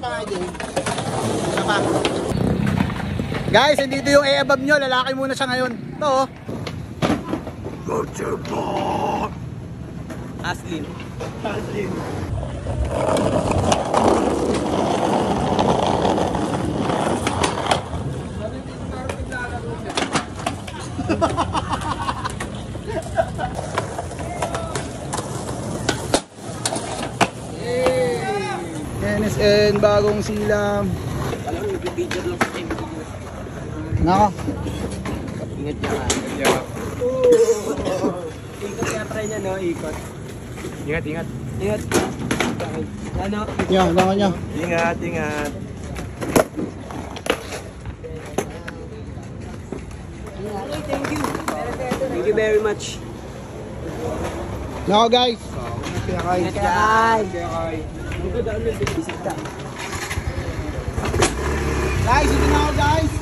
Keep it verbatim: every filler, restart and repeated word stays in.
pa J. Isa pa. Guys, hindi ito yung A-above nyo. Lalaki muna siya ngayon. Ito oh. Aslin. Aslin. N S N, bagong silam. Alam mo, nag-video lang sa time. Nako. Ingat niya ka. Ikot kaya try niya, no? Ikot. Ingat, ingat. Ingat. Ano? Yan, nako niya. Ingat, ingat. Okay, thank you. Thank you very much. Nako guys. Ingat ka. Guys, ito na ako guys.